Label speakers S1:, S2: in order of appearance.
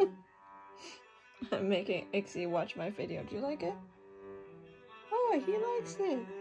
S1: I'm making Ixie watch my video. Do you like it? Oh, he likes it.